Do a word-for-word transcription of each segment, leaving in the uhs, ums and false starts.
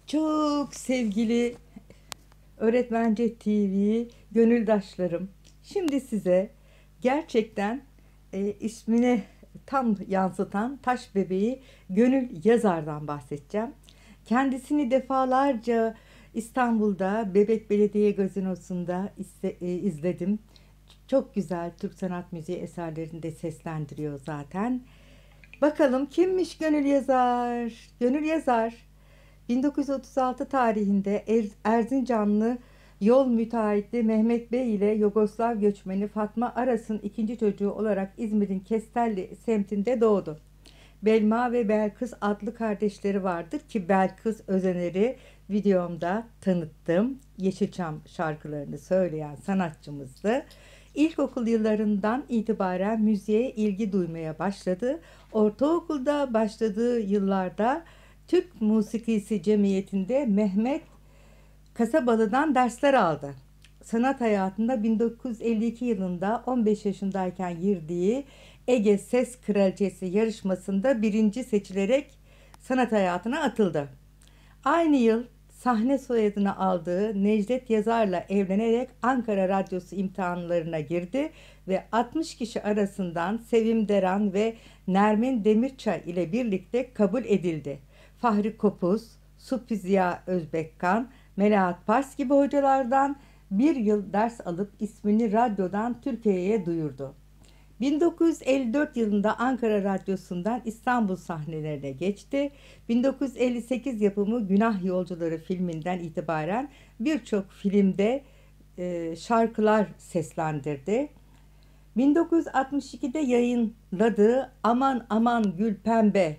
Çok sevgili Öğretmence T V gönüldaşlarım. Şimdi size gerçekten e, ismini tam yansıtan Taş Bebeği Gönül Yazar'dan bahsedeceğim. Kendisini defalarca İstanbul'da Bebek Belediye Gazinosu'nda izle- e, izledim. Çok güzel Türk sanat müziği eserlerini de seslendiriyor zaten. Bakalım kimmiş Gönül Yazar? Gönül Yazar bin dokuz yüz otuz altı tarihinde Er- Erzincanlı yol müteahhiti Mehmet Bey ile Yugoslav göçmeni Fatma Aras'ın ikinci çocuğu olarak İzmir'in Kestelli semtinde doğdu. Belma ve Belkıs adlı kardeşleri vardır ki Belkıs Özener'i videomda tanıttım. Yeşilçam şarkılarını söyleyen sanatçımızdı. İlkokul yıllarından itibaren müziğe ilgi duymaya başladı. Ortaokulda başladığı yıllarda Türk Musikisi Cemiyeti'nde Mehmet Kasabalı'dan dersler aldı. Sanat hayatında bin dokuz yüz elli iki yılında on beş yaşındayken girdiği Ege Ses Kraliçesi yarışmasında birinci seçilerek sanat hayatına atıldı. Aynı yıl sahne soyadını aldığı Necdet Yazar'la evlenerek Ankara Radyosu imtihanlarına girdi ve altmış kişi arasından Sevim Deran ve Nermin Demirçay ile birlikte kabul edildi. Fahri Kopuz, Supi Ziya Özbekkan, Melahat Pars gibi hocalardan bir yıl ders alıp ismini radyodan Türkiye'ye duyurdu. bin dokuz yüz elli dört yılında Ankara Radyosu'ndan İstanbul sahnelerine geçti. bin dokuz yüz elli sekiz yapımı Günah Yolcuları filminden itibaren birçok filmde e, şarkılar seslendirdi. bin dokuz yüz altmış ikide yayınladığı Aman Aman Gül Pembe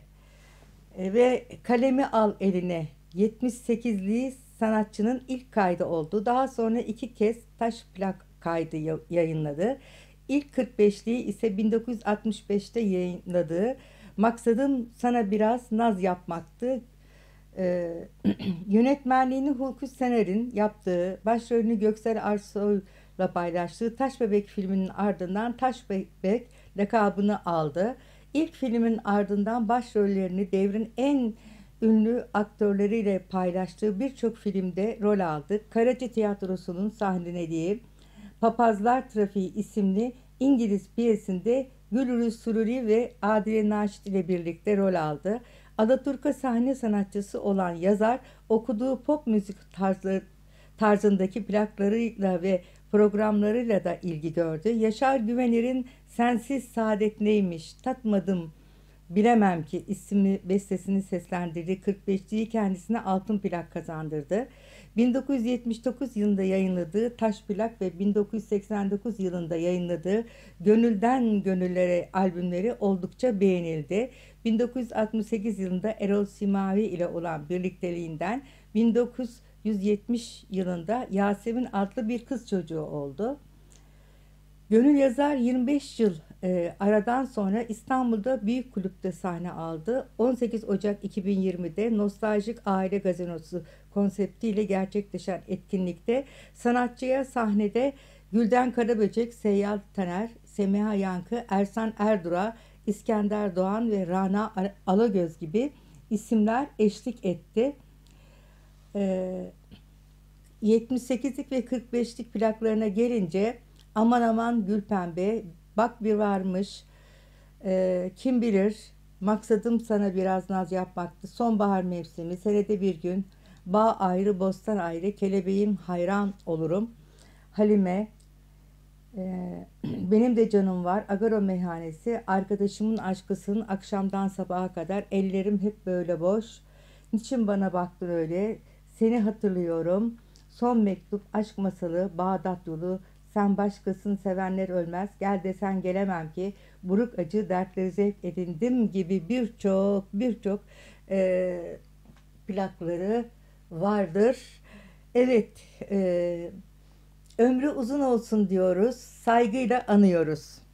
e, ve Kalemi Al Eline yetmiş sekizli sanatçının ilk kaydı oldu. Daha sonra iki kez taş plak kaydı yayınladı. İlk kırk beşliği ise bin dokuz yüz altmış beşte yayınladığı Maksadım Sana Biraz Naz Yapmaktı. Ee, Yönetmenliğini Hulki Sener'in yaptığı, başrolünü Göksel Arsoy'la paylaştığı Taş Bebek filminin ardından Taş Bebek lakabını aldı. İlk filmin ardından başrollerini devrin en ünlü aktörleriyle paylaştığı birçok filmde rol aldı. Karaca Tiyatrosu'nun sahnelediği Papazlar Trafiği isimli İngiliz piyesinde Gülürüz Sururi ve Adile Naşit ile birlikte rol aldı. Alaturka sahne sanatçısı olan yazar okuduğu pop müzik tarzı, tarzındaki plaklarıyla ve programlarıyla da ilgi gördü. Yaşar Güvener'in Sensiz Saadet Neymiş Tatmadım Bilemem Ki isimli bestesini seslendirdiği kırk beşliği kendisine altın plak kazandırdı. bin dokuz yüz yetmiş dokuz yılında yayınladığı Taş Plak ve bin dokuz yüz seksen dokuz yılında yayınladığı Gönülden Gönüllere albümleri oldukça beğenildi. bin dokuz yüz altmış sekiz yılında Erol Simavi ile olan birlikteliğinden bin dokuz yüz yetmiş yılında Yasemin adlı bir kız çocuğu oldu. Gönül Yazar yirmi beş yıl e, aradan sonra İstanbul'da Büyük Kulüp'te sahne aldı. on sekiz Ocak iki bin yirmide Nostaljik Aile Gazinosu konseptiyle gerçekleşen etkinlikte sanatçıya sahnede Gülden Karaböcek, Seyyal Taner, Semiha Yankı, Ersan Erdura, İskender Doğan ve Rana Alagöz gibi isimler eşlik etti. E, yetmiş sekizlik ve kırk beşlik plaklarına gelince Aman Aman Gül Pembe, Bak Bir Varmış, e, Kim Bilir, Maksadım Sana Biraz Naz Yapmaktı, Sonbahar Mevsimi, Senede Bir Gün, Bağ Ayrı Bostan Ayrı, Kelebeğim Hayran Olurum, Halime, e, Benim de Canım Var, Agaro Meyhanesi, Arkadaşımın Aşkısın, Akşamdan Sabaha Kadar, Ellerim Hep Böyle Boş, Niçin Bana Baktın Öyle, Seni Hatırlıyorum, Son Mektup, Aşk Masalı, Bağdat Yolu, Sen Başkasın Sevenler Ölmez, Gel Desen Gelemem Ki, Buruk Acı Dertleri Zevk Edindim gibi birçok birçok e, plakları vardır. Evet, e, ömrü uzun olsun diyoruz, saygıyla anıyoruz.